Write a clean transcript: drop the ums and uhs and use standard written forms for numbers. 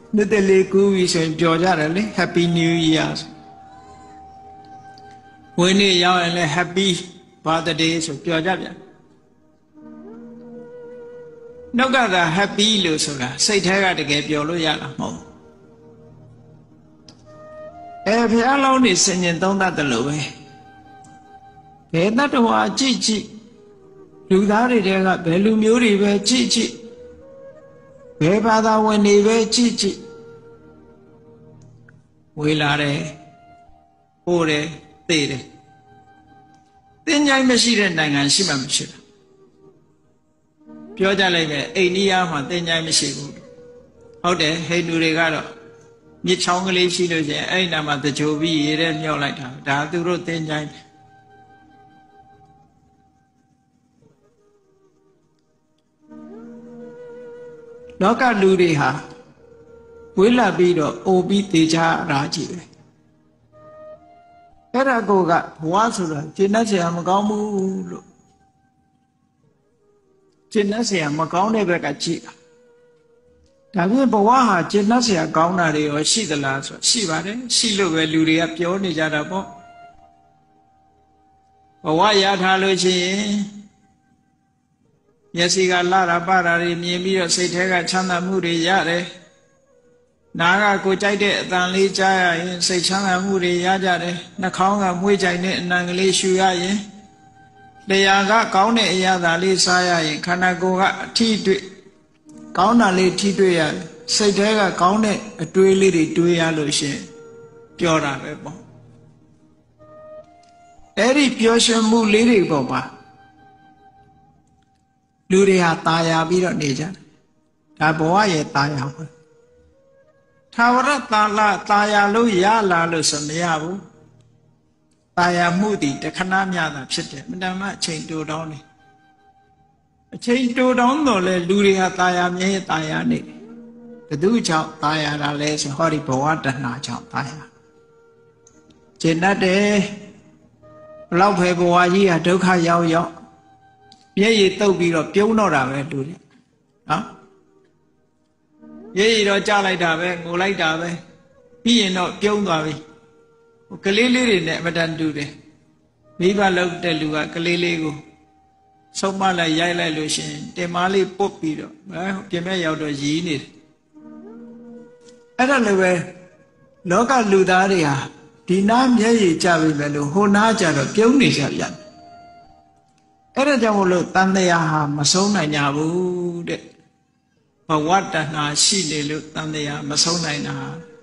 နှစ်လေးကူးပြီဆိုရင်ပြောကြတယ်လေ Happy New Year ဝင်းနေရောက်ရင်လည်း Happy Birthday ဆိုပြောကြပြန်နောက်ကသာ Happy လို့ဆိုတာစိတ်ထဲကတကယ်ပြောလို့ရတာမဟုတ်ဘုရားလုံးနေစင်ញင်သုံးသပ်တယ်လို့ပဲဘယ်တတ္တဝါကြည့်ကြည့်လူသားတွေတဲကဘယ်လူမျိုးတွေပဲကြည့်ကြည့်ဘယ်ဘာသာဝင်တွေပဲကြည့်ကြည့်ဝေလာတယ်ဟိုတယ်သိတယ်တင်ញိုင်းမရှိတဲ့နိုင်ငံရှိမှမရှိတာပြောကြလိုက်ပဲအိန္ဒိယမှာတင်ញိုင်းမရှိဘူးဟုတ်တယ်ဟိန္ဒူတွေကတော့မြစ်ချောင်းကလေးရှိလို့ရှိရင်အဲ့ဒီနာမှာတကြိုပြီးရေထဲမြောက်လိုက်တာဒါသူတို့တင်ញိုင်းလောကလူတွေဟာဝေးလာပြီးတော့အိုပြီးတေချာရာကြည့်ပဲအဲ့ဒါကိုကဘဝဆိုတာကျင့်တတ်เสียမကောင်းဘူးလို့ကျင့်တတ်เสียမကောင်းတဲ့ဘက်ကကြည့်တာဒါဖြင့်ဘဝဟာကျင့်တတ်เสียကောင်းတာတွေရောရှိသလားဆိုရှိပါတယ်ရှိလို့ပဲလူတွေကပြောနေကြတာပေါ့ဘဝရထားလို့ရှိရင်မျက်စိကလာတာပါတာတွေမြင်ပြီးတော့စိတ်ထဲကချမ်းသာမှုတွေရတယ်နားကကိုကြိုက်တဲ့အသံလေးကြားရရင်စိတ်ချမ်းသာမှုတွေရကြတယ်နှာခေါင်းကမွေးကြိုင်တဲ့အနံကလေးရှူရရင်လျှာကကောင်းတဲ့အရာသာလေးစားရရင်ခန္ဓာကိုယ်ကအထီးတွေ့ကောင်းတာလေးထီးတွေ့ရစိတ်ထဲကကောင်းတဲ့အတွေးလေးတွေတွေးရလို့ရှင်ပြောတာပဲပေါ့အဲ့ဒီပျော်ရွှင်မှုလေးတွေပေါ့ပါလူတွေဟာตายာပြီးတော့နေကြတယ်ဒါဘဝရဲ့ตายာပဲသာဝရตายာလို့ရလာလို့ဆိုမရဘူးตายာမှုတည်တခဏမြတာဖြစ်တယ်မတမအချိန်တိုတောင်းနေအချိန်တိုတောင်းတော့လေလူတွေဟာตายာမြဲตายာနေဘယ်သူကြောင့်ตายာတာလဲဆိုဟောဒီဘဝတဏှာကြောင့်ตายာကျင့်တတ်တယ်ဘလောက်ပဲဘဝကြီးဟာဒုက္ခရောက်မျက်ရည်တုပ်ပြီးတော့ပြုံးတော့တာပဲလူတွေနော်မျက်ရည်တော့ကြားလိုက်တာပဲငိုလိုက်တာပဲပြီးရင်တော့ပြုံးသွားပြီကလေးလေးတွေနဲ့အမတန်တူတယ်မိဘလောက်တဲ့လူကကလေးလေးကိုဆုံးမလိုက်ရိုက်လိုက်လို့ရှိရင်တင်မားလေးပုတ်ပြီးတော့ပြင်မဲ့ရောက်တော့ရည်နေတယ်အဲ့ဒါလည်းပဲလောကလူသားတွေဟာဒီနားမျက်ရည်ကျပြီပဲလို့ဟိုနားကျတော့ပြုံးနေကြပြန်အဲ့ဒါကြောင့်မလို့တန်တရားဟာမဆုံးနိုင်ကြဘူးတဲ့ဘဝတဏှာရှိနေလို့တန်တရားမဆုံးနိုင်တာ